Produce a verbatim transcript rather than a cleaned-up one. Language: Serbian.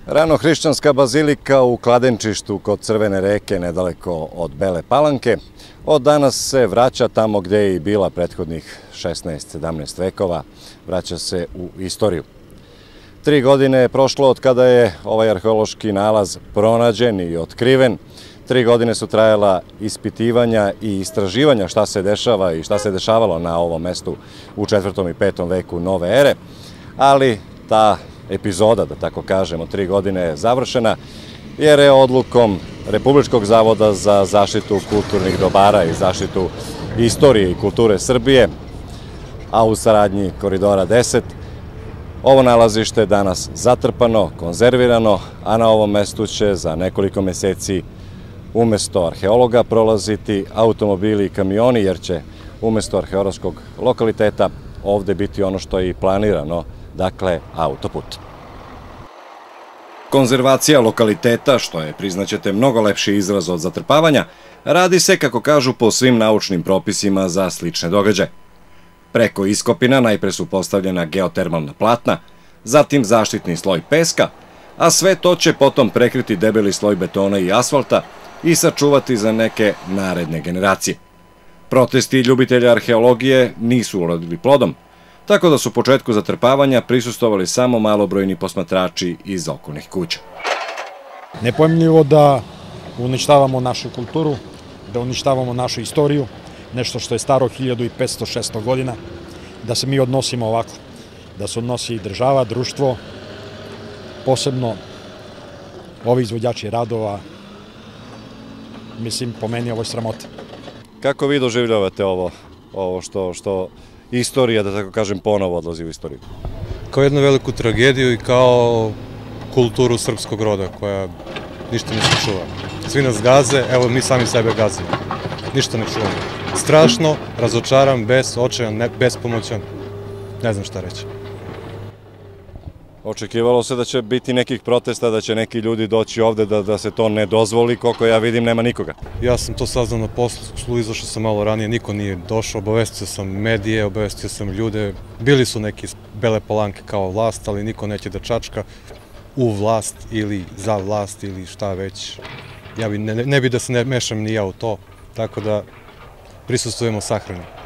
Ranohrišćanska bazilika u Kladenčištu kod Crvene reke, nedaleko od Bele Palanke, od danas se vraća tamo gde je i bila prethodnih šesnaest sedamnaest vekova, vraća se u istoriju. Tri godine je prošlo od kada je ovaj arheološki nalaz pronađen i otkriven. Tri godine su trajala ispitivanja i istraživanja šta se dešava i šta se dešavalo na ovom mestu u četvrtom i petom veku nove ere, ali ta epizoda, da tako kažemo, tri godine je završena, jer je odlukom Republičkog zavoda za zaštitu kulturnih dobara i zaštitu istorije i kulture Srbije, a u saradnji Koridora deset, ovo nalazište danas zatrpano, konzervirano, a na ovom mestu će za nekoliko meseci umesto arheologa prolaziti automobili i kamioni, jer će umesto arheološkog lokaliteta ovde biti ono što je i planirano, dakle autoput. Konzervacija lokaliteta, što je, priznaćete, mnogo lepši izraz od zatrpavanja, radi se, kako kažu, po svim naučnim propisima za slične događaje. Preko iskopina najpre su postavljena geotermalna platna, zatim zaštitni sloj peska, a sve to će potom prekriti debeli sloj betona i asfalta i sačuvati za neke naredne generacije. Protesti ljubitelja arheologije nisu urodili plodom, tako da su u početku zatrpavanja prisustvovali samo malobrojni posmatrači iz okolnih kuća. Nepojmljivo da uništavamo našu kulturu, da uništavamo našu istoriju, nešto što je staro hiljadu petsto šesto godina, da se mi odnosimo ovako, da se odnosi država, društvo, posebno ovi izvođači radova, mislim, po meni ovo je sramota. Kako vi doživljavate ovo, ovo što, što istorija, da tako kažem, ponovo odlazi u istoriju? Kao jednu veliku tragediju i kao kulturu srpskog roda koja ništa ne se čuva. Svi nas gaze, evo mi sami sebe gazimo. Ništa ne čuvamo. Strašno, razočaran, bes, očajan, bespomoćan, ne znam šta reći. Očekivalo se da će biti nekih protesta, da će neki ljudi doći ovde da, da se to ne dozvoli, koliko ja vidim nema nikoga. Ja sam to saznao na poslu, izašao sam malo ranije, niko nije došao, obavestio sam medije, obavestio sam ljude, bili su neki iz Bele Palanke kao vlast, ali niko neće da čačka u vlast ili za vlast ili šta već. Ja bi, ne, ne bi da se ne mešam ni ja u to, tako da prisustvujemo sahrani.